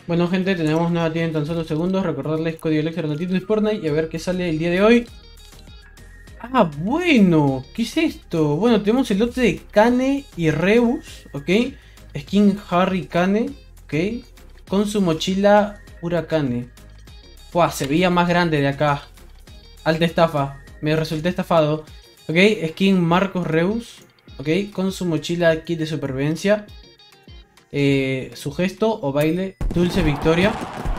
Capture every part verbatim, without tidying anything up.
Bueno, gente, tenemos nueva tienda en tan solo segundos. Recordarles código Electro ratito de Fortnite y a ver qué sale el día de hoy. Ah, bueno, ¿qué es esto? Bueno, tenemos el lote de Kane y Reus, ¿ok? Skin Harry Kane, ¿ok? Con su mochila pura Kane. Buah, se veía más grande de acá. Alta estafa, me resulté estafado. Ok, skin Marcos Reus, ok, con su mochila kit de supervivencia. Eh, su gesto o baile, Dulce Victoria.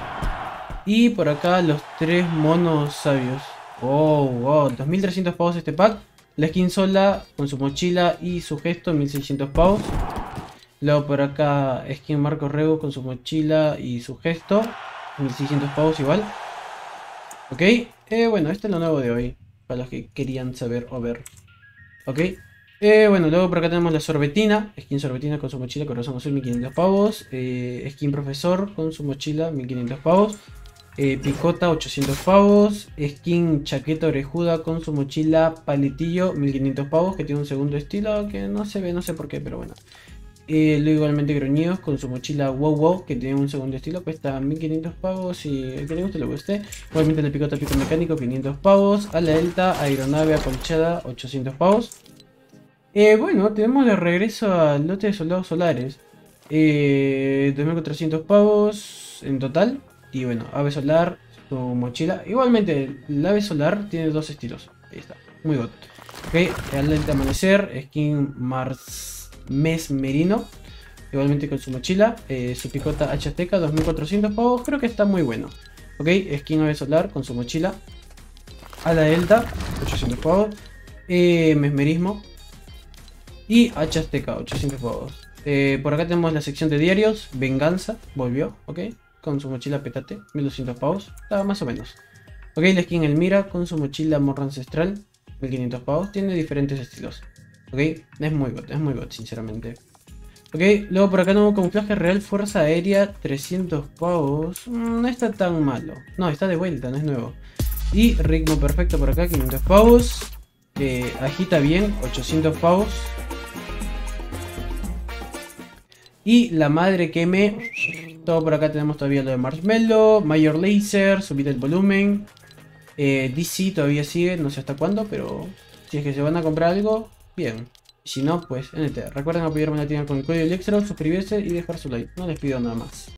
Y por acá los tres monos sabios. Oh, wow, dos mil trescientos pavos este pack. La skin sola con su mochila y su gesto, mil seiscientos pavos. Luego por acá skin Marcos Reus con su mochila y su gesto, mil seiscientos pavos igual. Ok, eh, bueno, este es lo nuevo de hoy, para los que querían saber o ver. Ok, eh, bueno, luego por acá tenemos la sorbetina, skin sorbetina con su mochila corazón azul, mil quinientos pavos. Eh, skin profesor con su mochila, mil quinientos pavos. Eh, picota, ochocientos pavos. Skin chaqueta orejuda con su mochila paletillo, mil quinientos pavos, que tiene un segundo estilo que no se ve, no sé por qué, pero bueno. Eh, luego igualmente Gruñidos con su mochila Wow Wow, que tiene un segundo estilo, cuesta mil quinientos pavos. Y el que le guste, le guste. Igualmente la picota pico mecánico, quinientos pavos. A la Delta, aeronave acolchada, ochocientos pavos. Eh, bueno, tenemos de regreso al lote de soldados solares. Eh, dos mil cuatrocientos pavos en total. Y bueno, ave solar, su mochila. Igualmente, el ave solar tiene dos estilos. Ahí está, muy good. Ok, al Delta amanecer, skin Mars. Mesmerino, igualmente con su mochila, eh, su picota H Azteca, dos mil cuatrocientos pavos, creo que está muy bueno. Ok, skin ave solar con su mochila, a la Delta, ochocientos pavos, eh, mesmerismo y H Azteca, ochocientos pavos. Eh, por acá tenemos la sección de diarios, venganza, volvió, ok, con su mochila petate, mil doscientos pavos, está más o menos. Ok, la skin Elmira con su mochila morra ancestral, mil quinientos pavos, tiene diferentes estilos. Ok, es muy god, es muy god, sinceramente. Ok, luego por acá tengo camuflaje real, fuerza aérea, trescientos pavos. Mm, no está tan malo. No, está de vuelta, no es nuevo. Y ritmo perfecto por acá, quinientos pavos. Eh, agita bien, ochocientos pavos. Y la madre que me... Todo por acá tenemos todavía lo de Marshmallow, Mayor Laser, subir el volumen. Eh, D C todavía sigue, no sé hasta cuándo, pero si es que se van a comprar algo... Bien, si no, pues N T. Recuerden apoyarme en la tienda con el código Electro, suscribirse y dejar su like. No les pido nada más.